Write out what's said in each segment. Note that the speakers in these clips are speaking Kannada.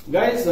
ಗೈಸ್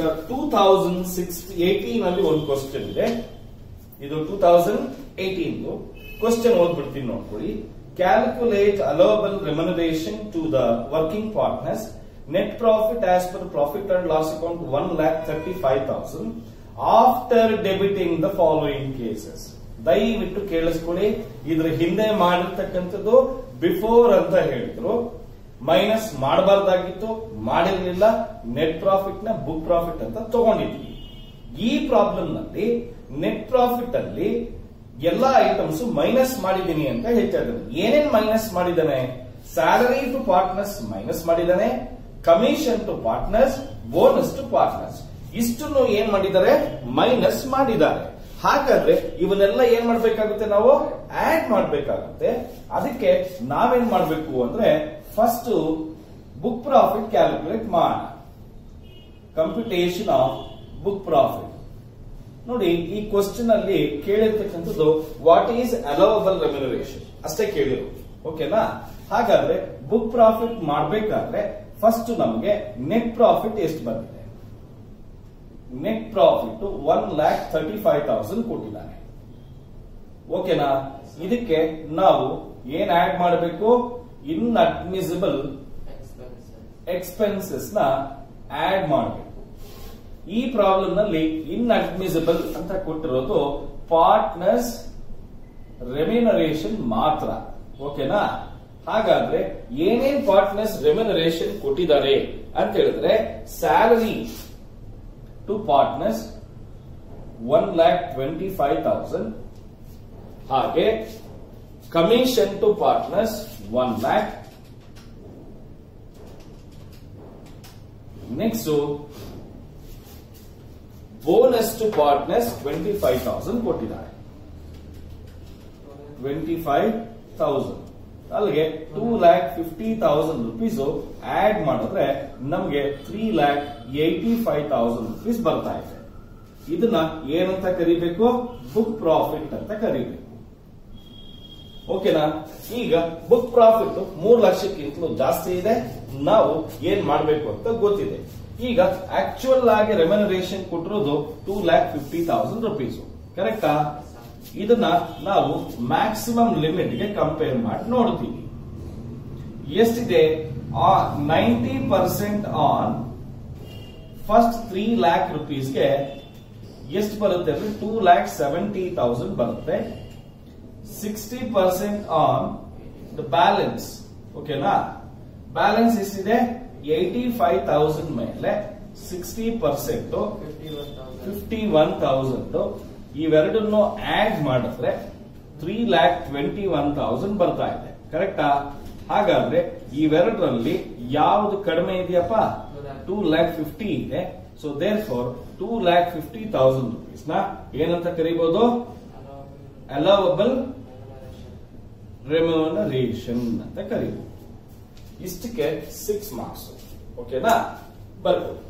2018 ಅಲ್ಲಿ ಒಂದು ಕ್ವಶನ್ ಇದೆ. ಇದು 2018 ಕ್ವಶನ್ ಓದ್ಬಿಡ್ತೀನಿ ನೋಡ್ಕೊಳ್ಳಿ. Calculate allowable remuneration to the working partners. Net profit as per profit and loss account 1,35,000 after debiting the following cases. ದಯವಿಟ್ಟು ಕೇಳಿಸ್ಕೊಳ್ಳಿ. ಇದ್ರ ಹಿಂದೆ ಮಾಡಿರ್ತಕ್ಕಂಥದ್ದು ಬಿಫೋರ್ ಅಂತ ಹೇಳಿದ್ರು, ಮೈನಸ್ ಮಾಡಬಾರ್ದಾಗಿತ್ತು, ಮಾಡಿರ್ಲಿಲ್ಲ. ನೆಟ್ ಪ್ರಾಫಿಟ್ ನ ಬುಕ್ ಪ್ರಾಫಿಟ್ ಅಂತ ತಗೊಂಡಿದ್ವಿ. ಈ ಪ್ರಾಬ್ಲಮ್ ನಲ್ಲಿ ನೆಟ್ ಪ್ರಾಫಿಟ್ ಅಲ್ಲಿ ಎಲ್ಲಾ ಐಟಮ್ಸ್ ಮೈನಸ್ ಮಾಡಿದೀನಿ ಅಂತ ಹೇಳ್ತಾ ಇದ್ದಾನೆ. ಏನೇನ್ ಮೈನಸ್ ಮಾಡಿದಾನೆ? ಸ್ಯಾಲರಿ ಟು ಪಾರ್ಟ್ನರ್ಸ್ ಮೈನಸ್ ಮಾಡಿದಾನೆ, commission to partners, bonus to partners, ಇಷ್ಟನ್ನು ಏನ್ ಮಾಡಿದ್ದಾರೆ? ಮೈನಸ್ ಮಾಡಿದ್ದಾರೆ. ಹಾಗಾದ್ರೆ ಇವನ್ನೆಲ್ಲ ಏನ್ ಮಾಡ್ಬೇಕಾಗುತ್ತೆ? ನಾವು ಆಡ್ ಮಾಡ್ಬೇಕಾಗುತ್ತೆ. ಅದಕ್ಕೆ ನಾವೇನ್ ಮಾಡ್ಬೇಕು ಅಂದ್ರೆ ಫಸ್ಟ್ ಬುಕ್ ಪ್ರಾಫಿಟ್ ಕ್ಯಾಲ್ಕುಲೇಟ್ ಮಾಡೋಣ. Computation of book profit. ನೋಡಿ, ಈ ಕ್ವಶನ್ ಅಲ್ಲಿ ಕೇಳಿರ್ತಕ್ಕಂಥದ್ದು ವಾಟ್ ಈಸ್ ಅಲೋವಬಲ್ ರೆಮ್ಯುನರೇಷನ್ ಅಷ್ಟೇ ಕೇಳಿರು. ಓಕೆನಾ? ಹಾಗಾದ್ರೆ ಬುಕ್ ಪ್ರಾಫಿಟ್ ಮಾಡಬೇಕಾದ್ರೆ ಫಸ್ಟ್ ನಮಗೆ ನೆಟ್ ಪ್ರಾಫಿಟ್ ಎಷ್ಟು ಬಂದಿದೆ? ನೆಟ್ ಪ್ರಾಫಿಟ್ 1,35,000 ಕೊಟ್ಟಿದ್ದಾನೆ. ಓಕೆನಾ? ಇದಕ್ಕೆ ನಾವು ಏನ್ ಆಡ್ ಮಾಡಬೇಕು? ಇನ್ಅಡ್ಮಿಸಿಬಲ್ ಎಕ್ಸ್ಪೆನ್ಸಸ್ ನ ಆಡ್ ಮಾಡಬೇಕು. ಈ ಪ್ರಾಬ್ಲಮ್ ನಲ್ಲಿ ಇನ್ಅಡ್ಮಿಸಿಬಲ್ ಅಂತ ಕೊಟ್ಟಿರೋದು ಪಾರ್ಟ್ನರ್ಸ್ ರೆಮ್ಯುನರೇಷನ್ ಮಾತ್ರ. ಓಕೆನಾ? ಹಾಗಾದ್ರೆ ಏನೇನ್ ಪಾರ್ಟ್ನರ್ಸ್ ರೆಮ್ಯುನರೇಷನ್ ಕೊಟ್ಟಿದ್ದಾರೆ ಅಂತ ಹೇಳಿದ್ರೆ, ಸ್ಯಾಲರಿ ಟು ಪಾರ್ಟ್ನರ್ಸ್ 1,25,000, ಹಾಗೆ commission to partners 1 lakh. Next bonus to partners 25,000 ಕೊಟ್ಟಿದ್ದಾರೆ. 25,000 ಅಲ್ಲಿಗೆ 2,50,000 ರುಪೀಸ್ ಆಡ್ ಮಾಡಿದ್ರೆ ನಮಗೆ 3,85,000 ರುಪೀಸ್ ಬರ್ತಾ ಇದೆ. ಇದನ್ನ ಏನಂತ ಕರಿಬೇಕು? ಬುಕ್ ಪ್ರಾಫಿಟ್ ಅಂತ ಕರಿಬೇಕು. ಓಕೆನಾ? ಈಗ ಬುಕ್ ಪ್ರಾಫಿಟ್ 3 ಲಕ್ಷಕ್ಕಿಂತಲೂ ಜಾಸ್ತಿ ಇದೆ. ನಾವು ಏನ್ ಮಾಡಬೇಕು ಅಂತ ಗೊತ್ತಿದೆ. ಈಗ ಆಕ್ಚುಯಲ್ ಆಗಿ ರೆಮ್ಯುನರೇಷನ್ ಕೊಟ್ಟಿರೋದು 2,50,000 ರುಪೀಸ್. ಕರೆಕ್ಟಾ? ಇದನ್ನ ನಾವು ಮ್ಯಾಕ್ಸಿಮಮ್ ಲಿಮಿಟ್ ಗೆ ಕಂಪೇರ್ ಮಾಡಿ ನೋಡ್ತೀವಿ. ಎಷ್ಟಿದೆ? 90% ಆನ್ ಫಸ್ಟ್ 3 lakh ರುಪೀಸ್ಗೆ ಎಷ್ಟು ಬರುತ್ತೆ ಅಂದ್ರೆ 2,70,000 ಬರುತ್ತೆ. 60% ಆನ್ ದ ಬ್ಯಾಲೆನ್ಸ್. ಓಕೆನಾ? ಬ್ಯಾಲೆನ್ಸ್ ಎಷ್ಟಿದೆ? 85,000 ಮೇಲೆ 60% 51,000. ಇವೆರಡನ್ನು ಆಡ್ ಮಾಡಿದ್ರೆ 3,21,000 ಬರ್ತಾ ಇದೆ. ಕರೆಕ್ಟಾ? ಹಾಗಾದ್ರೆ ಇವೆರಡರಲ್ಲಿ ಯಾವುದು ಕಡಿಮೆ ಇದೆಯಪ್ಪ? 2,50,000 ಇದೆ. ಸೊ ದೇರ್ ಫಾರ್ 2,50,000 ರುಪೀಸ್ ನ ಏನಂತ ಕರೀಬಹುದು? ಅಲೋವಬಲ್ ರೆಮ್ಯುನರೇಷನ್ ಅಂತ ಕರೀಬಹುದು. ಇಷ್ಟಕ್ಕೆ 6 ಮಾರ್ಕ್ಸ್. ಓಕೆನಾ? ಬರ್ಬೋದು.